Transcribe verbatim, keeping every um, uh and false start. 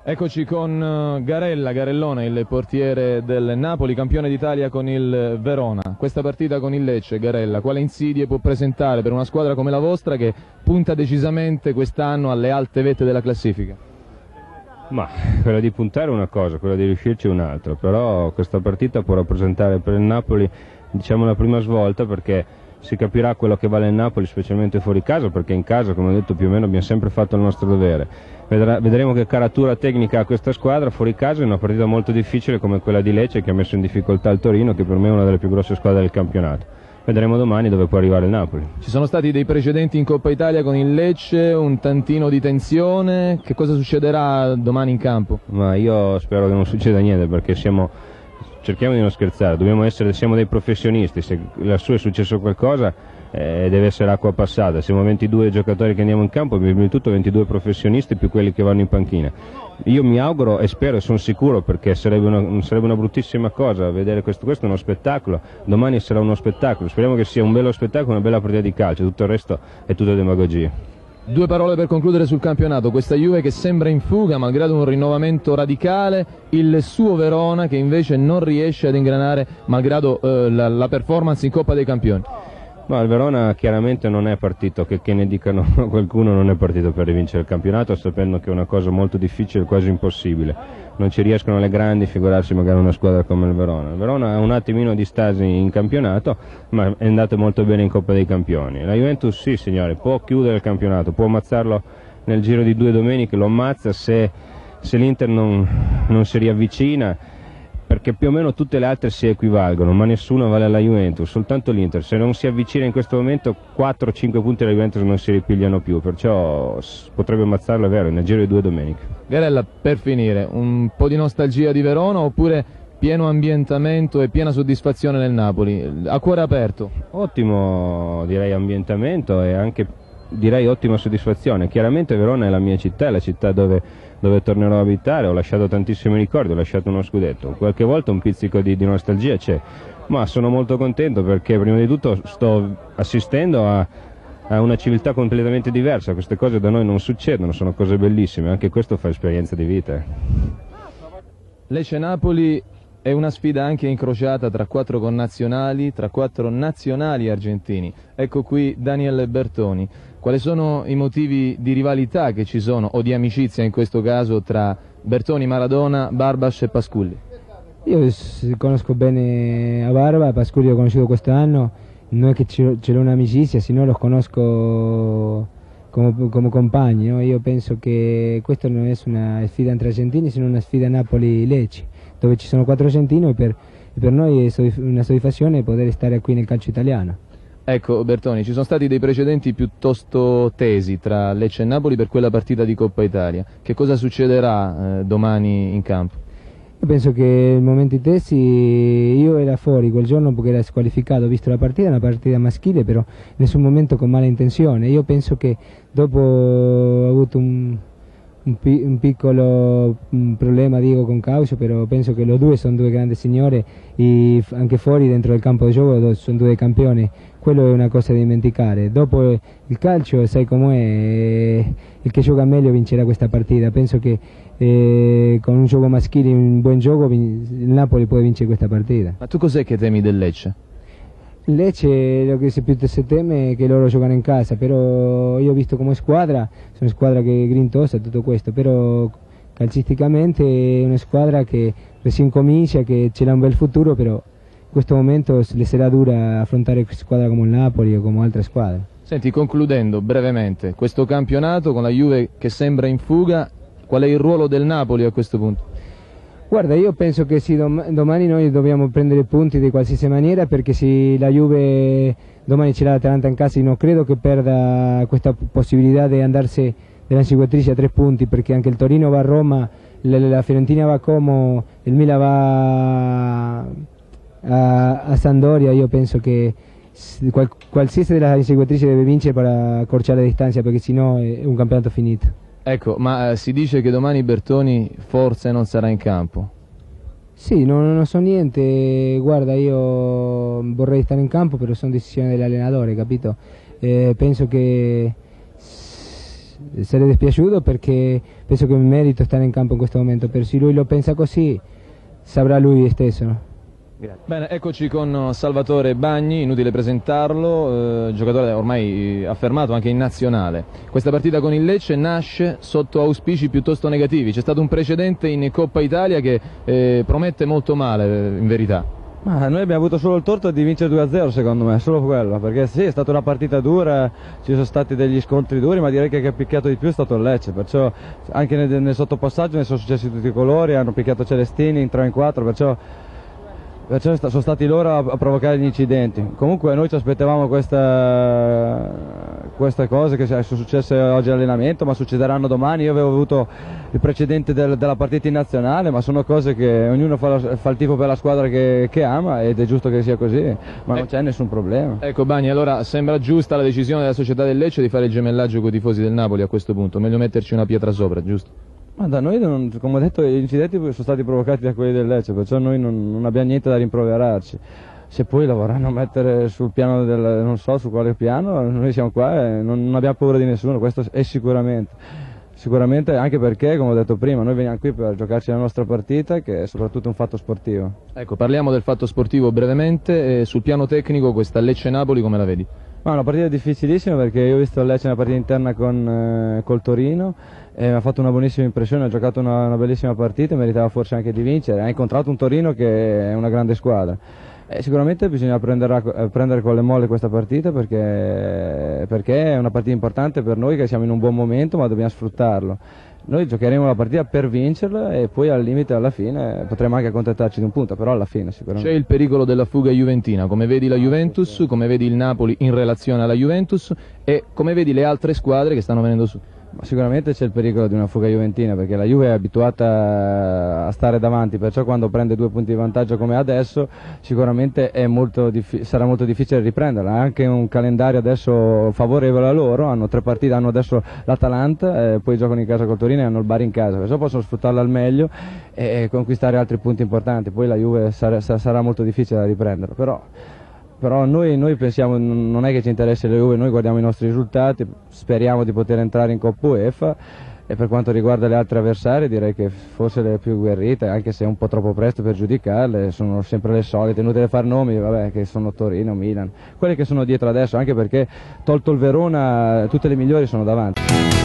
Eccoci con Garella, Garellone, il portiere del Napoli, campione d'Italia con il Verona. Questa partita con il Lecce, Garella, quale insidie può presentare per una squadra come la vostra che punta decisamente quest'anno alle alte vette della classifica? Ma quella di puntare è una cosa, quella di riuscirci è un'altra, però questa partita può rappresentare per il Napoli, diciamo, la prima svolta, perché si capirà quello che vale il Napoli, specialmente fuori casa, perché in casa, come ho detto, più o meno abbiamo sempre fatto il nostro dovere. Vedrà, vedremo che caratura tecnica ha questa squadra. Fuori casa è una partita molto difficile come quella di Lecce, che ha messo in difficoltà il Torino, che per me è una delle più grosse squadre del campionato. Vedremo domani dove può arrivare il Napoli. Ci sono stati dei precedenti in Coppa Italia con il Lecce, un tantino di tensione. Che cosa succederà domani in campo? Ma io spero che non succeda niente, perché siamo, cerchiamo di non scherzare, dobbiamo essere, siamo dei professionisti. Se lassù è successo qualcosa eh, deve essere acqua passata. Siamo ventidue giocatori che andiamo in campo, prima di tutto ventidue professionisti più quelli che vanno in panchina. Io mi auguro e spero e sono sicuro, perché sarebbe una, sarebbe una bruttissima cosa vedere questo, questo è uno spettacolo, domani sarà uno spettacolo, speriamo che sia un bello spettacolo, una bella partita di calcio, tutto il resto è tutta demagogia. Due parole per concludere sul campionato, questa Juve che sembra in fuga malgrado un rinnovamento radicale, il suo Verona che invece non riesce ad ingranare malgrado eh, la, la performance in Coppa dei Campioni. No, il Verona chiaramente non è partito, che, che ne dicano qualcuno, non è partito per rivincere il campionato, sapendo che è una cosa molto difficile, quasi impossibile. Non ci riescono le grandi, figurarsi magari una squadra come il Verona. Il Verona ha un attimino di stasi in campionato, ma è andato molto bene in Coppa dei Campioni. La Juventus sì, signore, può chiudere il campionato, può ammazzarlo nel giro di due domeniche, lo ammazza se, se l'Inter non, non si riavvicina, perché più o meno tutte le altre si equivalgono, ma nessuno vale alla Juventus, soltanto l'Inter. Se non si avvicina in questo momento quattro cinque punti della Juventus non si ripigliano più, perciò potrebbe ammazzarlo, è vero, nel giro di due domeniche. Garella, per finire, un po' di nostalgia di Verona oppure pieno ambientamento e piena soddisfazione nel Napoli, a cuore aperto? Ottimo, direi, ambientamento e anche, direi, ottima soddisfazione. Chiaramente Verona è la mia città, è la città dove, dove tornerò a abitare, ho lasciato tantissimi ricordi, ho lasciato uno scudetto, qualche volta un pizzico di, di nostalgia c'è, ma sono molto contento perché prima di tutto sto assistendo a, a una civiltà completamente diversa, queste cose da noi non succedono, sono cose bellissime, anche questo fa esperienza di vita. Lecce-Napoli è una sfida anche incrociata tra quattro connazionali, tra quattro nazionali argentini. Ecco qui Daniel Bertoni. Quali sono i motivi di rivalità che ci sono, o di amicizia in questo caso, tra Bertoni, Maradona, Barbas e Pasculli? Io conosco bene a Barba, Pasculli l'ho conosciuto quest'anno, non è che ce l'ho un'amicizia, sino los conosco come, come compagni, no? Io penso che questa non è una sfida entre argentini, sino una sfida Napoli-Lecce, dove ci sono quattro argentini e per, e per noi è una soddisfazione poter stare qui nel calcio italiano. Ecco Bertoni, ci sono stati dei precedenti piuttosto tesi tra Lecce e Napoli per quella partita di Coppa Italia. Che cosa succederà eh, domani in campo? Io penso che il momento tesi, io ero fuori quel giorno perché era squalificato, ho visto la partita, una partita maschile, però in nessun momento con mala intenzione. Io penso che dopo ho avuto un, un, un piccolo un problema, dico, con Caucio, però penso che loro due sono due grandi signore e anche fuori dentro del campo di gioco sono due campioni. Quello è una cosa da dimenticare. Dopo il calcio, sai com'è, il che gioca meglio vincerà questa partita. Penso che eh, con un gioco maschile, un buon gioco, il Napoli può vincere questa partita. Ma tu cos'è che temi del Lecce? Il Lecce, lo che si più si teme è che loro giocano in casa, però io ho visto come squadra, sono una squadra che è grintosa e tutto questo, però calcisticamente è una squadra che si incomincia, che ce l'ha un bel futuro, però in questo momento le sarà dura affrontare una squadra come il Napoli o come altre squadre. Senti, concludendo brevemente, questo campionato con la Juve che sembra in fuga, qual è il ruolo del Napoli a questo punto? Guarda, io penso che sì, dom domani noi dobbiamo prendere punti di qualsiasi maniera, perché se la Juve domani ce l'ha l'Atalanta in casa, non credo che perda questa possibilità di andarsi della cinquantrice a tre punti, perché anche il Torino va a Roma, la, la Fiorentina va a Como, il Milan va a, a Sampdoria. Io penso che qual, qualsiasi della inseguitrice deve vincere per accorciare la distanza, perché sennò è un campionato finito. Ecco, ma eh, si dice che domani Bertoni forse non sarà in campo. Sì, non, non so niente, guarda, io vorrei stare in campo, però sono decisioni dell'allenatore, capito? Eh, penso che sarei dispiaciuto perché penso che mi merito stare in campo in questo momento, però se lui lo pensa così saprà lui stesso. Bene, eccoci con Salvatore Bagni, inutile presentarlo, eh, giocatore ormai affermato anche in nazionale. Questa partita con il Lecce nasce sotto auspici piuttosto negativi, c'è stato un precedente in Coppa Italia che eh, promette molto male in verità. Ma noi abbiamo avuto solo il torto di vincere due a zero secondo me, solo quello, perché sì, è stata una partita dura, ci sono stati degli scontri duri, ma direi che chi ha picchiato di più è stato il Lecce, perciò anche nel, nel sottopassaggio ne sono successi tutti i colori, hanno picchiato Celestini in tre in quattro, perciò Perciò sono stati loro a provocare gli incidenti. Comunque noi ci aspettavamo questa, queste cose che sono successe oggi all'allenamento, ma succederanno domani. Io avevo avuto il precedente del, della partita in nazionale, ma sono cose che ognuno fa, la, fa il tifo per la squadra che, che ama ed è giusto che sia così, ma non c'è nessun problema. Ecco Bagni, allora sembra giusta la decisione della società del Lecce di fare il gemellaggio con i tifosi del Napoli a questo punto, meglio metterci una pietra sopra, giusto? Ma da noi, non, come ho detto, gli incidenti sono stati provocati da quelli del Lecce, perciò noi non, non abbiamo niente da rimproverarci. Se poi la vorranno mettere sul piano del, non so su quale piano, noi siamo qua e non, non abbiamo paura di nessuno, questo è sicuramente. Sicuramente anche perché, come ho detto prima, noi veniamo qui per giocarci la nostra partita, che è soprattutto un fatto sportivo. Ecco, parliamo del fatto sportivo brevemente, e sul piano tecnico questa Lecce-Napoli come la vedi? Ma è una partita difficilissima perché io ho visto il Lecce nella partita interna con eh, col Torino e mi ha fatto una buonissima impressione, ha giocato una, una bellissima partita e meritava forse anche di vincere, ha incontrato un Torino che è una grande squadra. E sicuramente bisogna prendere, prendere con le molle questa partita perché, perché è una partita importante per noi che siamo in un buon momento ma dobbiamo sfruttarlo. Noi giocheremo la partita per vincerla e poi al limite alla fine potremo anche accontentarci di un punto, però alla fine sicuramente. C'è il pericolo della fuga juventina, come vedi la Juventus, come vedi il Napoli in relazione alla Juventus e come vedi le altre squadre che stanno venendo su? Ma sicuramente c'è il pericolo di una fuga juventina perché la Juve è abituata a stare davanti, perciò quando prende due punti di vantaggio come adesso sicuramente è molto sarà molto difficile riprenderla. Ha anche un calendario adesso favorevole a loro, hanno tre partite, hanno adesso l'Atalanta, eh, poi giocano in casa col Torino e hanno il Bari in casa, perciò possono sfruttarla al meglio e, e conquistare altri punti importanti, poi la Juve sarà, sarà molto difficile da riprenderla. Però Però noi, noi pensiamo, non è che ci interessi la Juve, noi guardiamo i nostri risultati, speriamo di poter entrare in Coppa UEFA e per quanto riguarda le altre avversarie direi che forse le più guerrite, anche se è un po' troppo presto per giudicarle, sono sempre le solite, inutile far nomi, vabbè, che sono Torino, Milan, quelle che sono dietro adesso, anche perché tolto il Verona tutte le migliori sono davanti.